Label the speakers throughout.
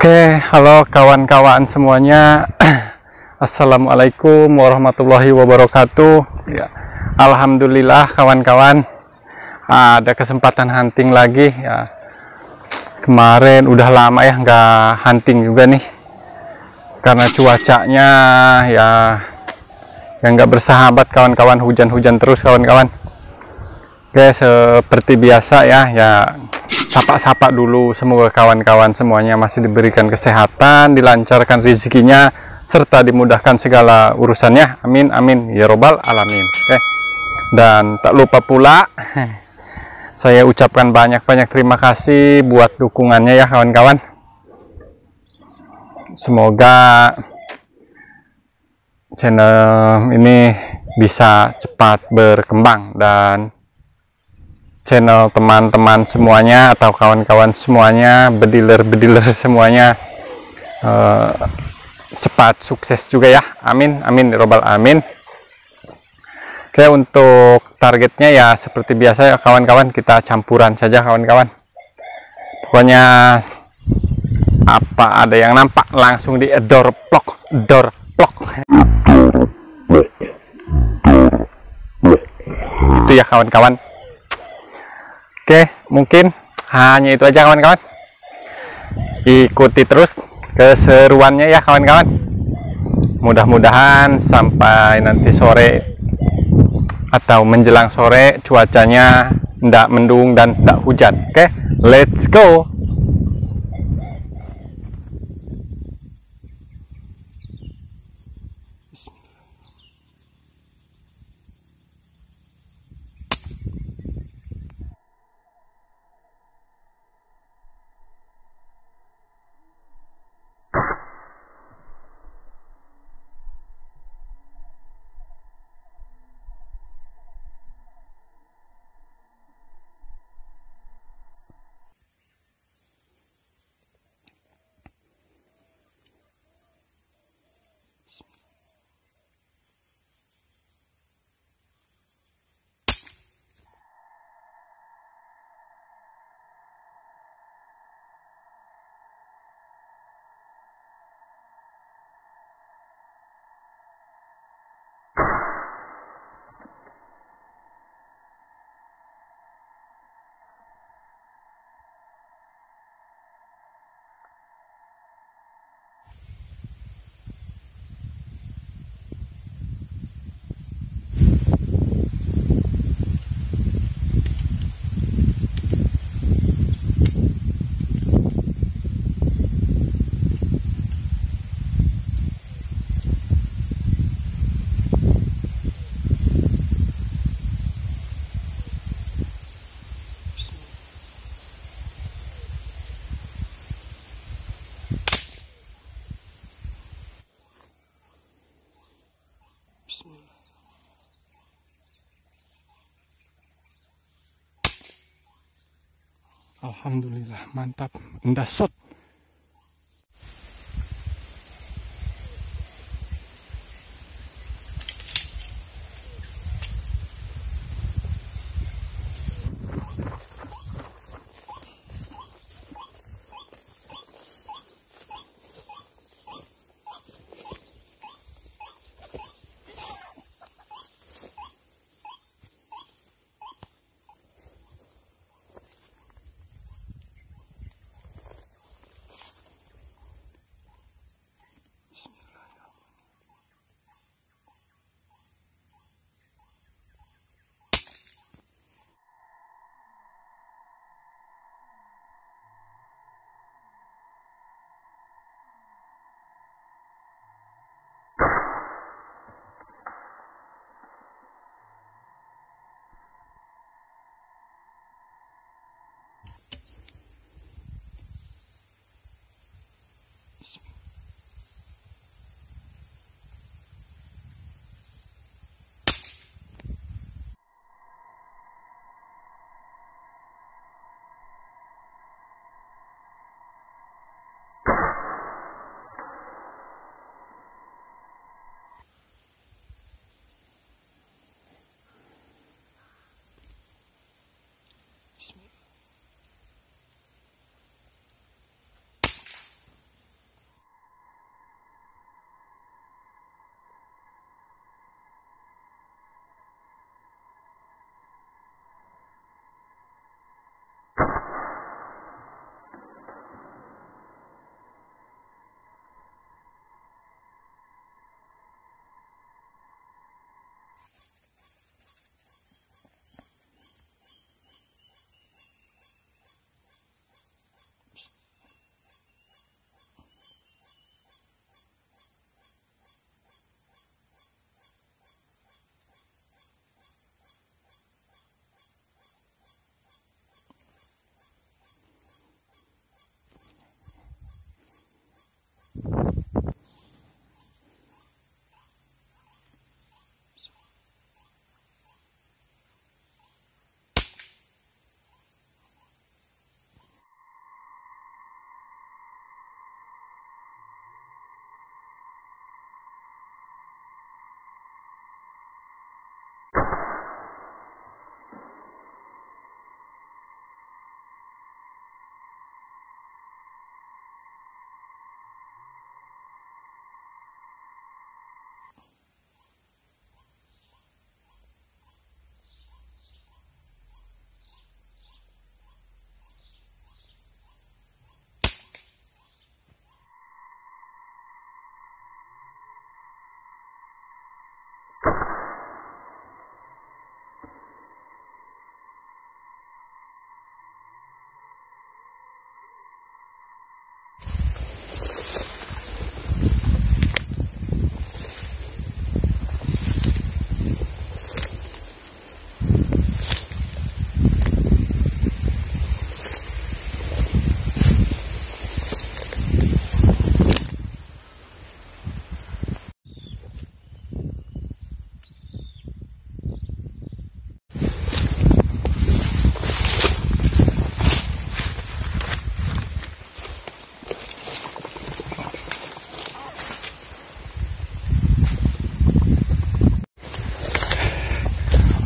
Speaker 1: Oke, halo kawan-kawan semuanya. Assalamualaikum warahmatullahi wabarakatuh. Ya, alhamdulillah kawan-kawan, ada kesempatan hunting lagi ya. Kemarin udah lama ya nggak hunting juga nih, karena cuacanya ya yang nggak bersahabat kawan-kawan, hujan-hujan terus kawan-kawan. Oke, seperti biasa ya sapa-sapa dulu, semoga kawan-kawan semuanya masih diberikan kesehatan, dilancarkan rezekinya, serta dimudahkan segala urusannya. Amin amin ya robbal alamin. Oke. Dan tak lupa pula saya ucapkan banyak-banyak terima kasih buat dukungannya ya kawan-kawan. Semoga channel ini bisa cepat berkembang dan channel teman-teman semuanya atau kawan-kawan semuanya, bediler-bediler semuanya cepat sukses juga ya. Amin amin ya robbal amin. Oke, untuk targetnya ya seperti biasa ya kawan-kawan, kita campuran saja kawan-kawan. Pokoknya apa ada yang nampak langsung di door plok. Itu ya kawan-kawan. Oke, mungkin hanya itu aja kawan-kawan. Ikuti terus keseruannya ya kawan-kawan. Mudah-mudahan sampai nanti sore atau menjelang sore cuacanya tidak mendung dan tidak hujan. Oke, let's go. Alhamdulillah, mantap, indah shot.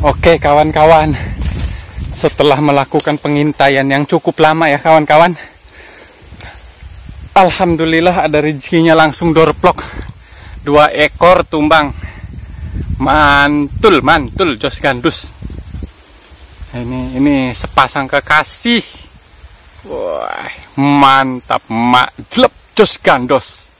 Speaker 1: Oke kawan-kawan, setelah melakukan pengintaian yang cukup lama ya kawan-kawan, alhamdulillah ada rezekinya langsung dorplok. 2 ekor tumbang. Mantul jos gandus. Ini sepasang kekasih. Wah, mantap, majlep jos gandos.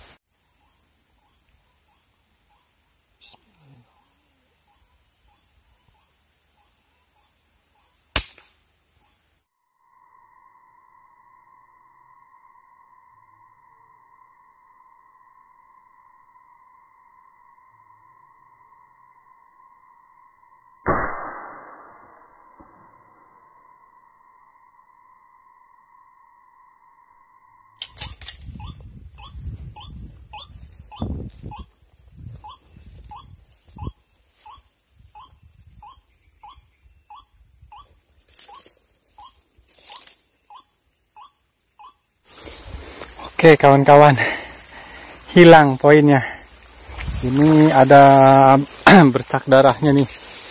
Speaker 1: Oke kawan-kawan, hilang poinnya. Ini ada bercak darahnya nih.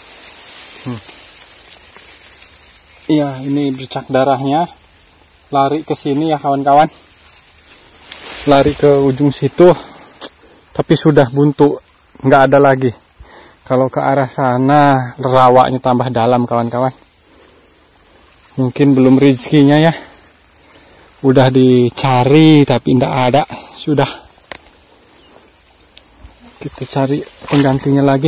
Speaker 1: Iya, ini bercak darahnya. Lari ke sini ya kawan-kawan. Lari ke ujung situ, tapi sudah buntu, nggak ada lagi. Kalau ke arah sana, rawaknya tambah dalam kawan-kawan. Mungkin belum rezekinya ya. Udah dicari tapi tidak ada. Sudah kita cari penggantinya lagi.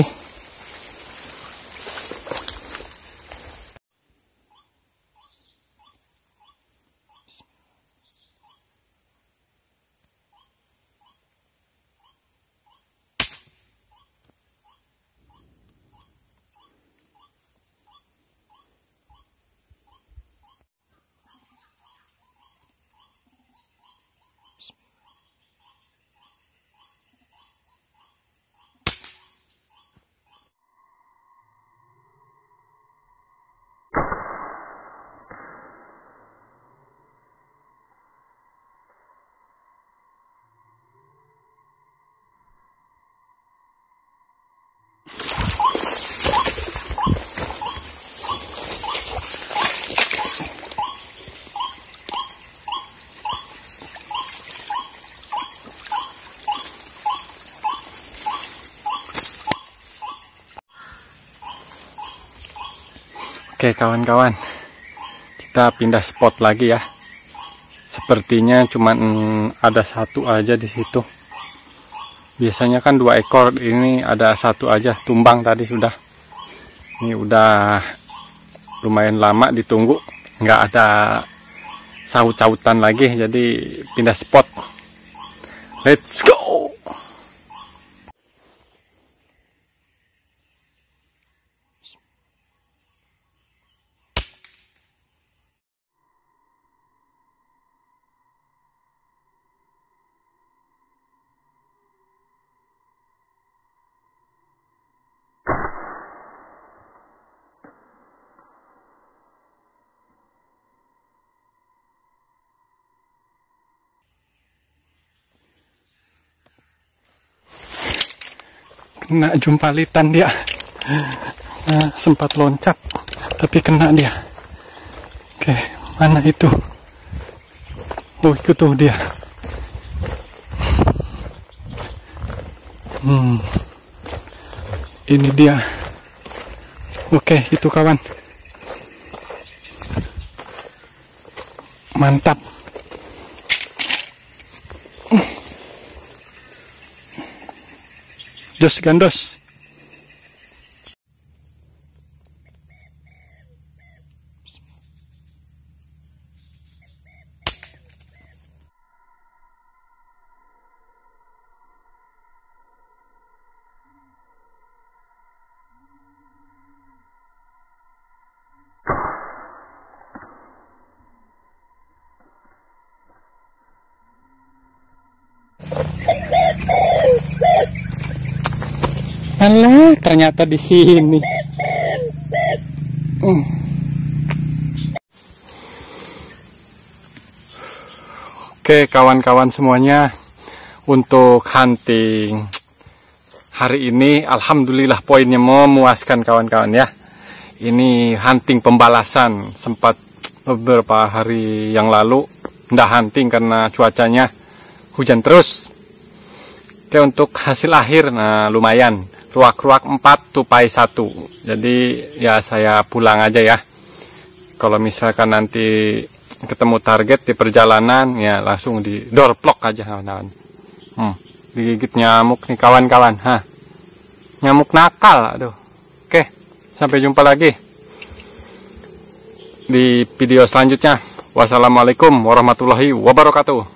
Speaker 1: Oke kawan-kawan, kita pindah spot lagi ya. Sepertinya cuman ada 1 aja di situ. Biasanya kan 2 ekor, ini ada 1 aja tumbang tadi sudah. Ini udah lumayan lama ditunggu, nggak ada saut-sautan lagi, jadi pindah spot. Let's go. Kena jumpalitan dia. Nah, sempat loncat tapi kena dia. Oke, mana itu? Oh, itu tuh dia. Ini dia. Oke, itu kawan. Mantap. Jos gandos. Alah, ternyata di sini. Oke, kawan-kawan semuanya, untuk hunting hari ini alhamdulillah poinnya memuaskan kawan-kawan ya. ini hunting pembalasan. Sempat beberapa hari yang lalu nggak hunting karena cuacanya hujan terus. Oke, untuk hasil akhir, nah lumayan, ruak-ruak 4 tupai 1. Jadi ya saya pulang aja ya. Kalau misalkan nanti ketemu target di perjalanan, ya langsung di doorplok aja kawan-kawan. Digigit nyamuk nih kawan-kawan. Nyamuk nakal, aduh. Oke, sampai jumpa lagi di video selanjutnya. Wassalamualaikum warahmatullahi wabarakatuh.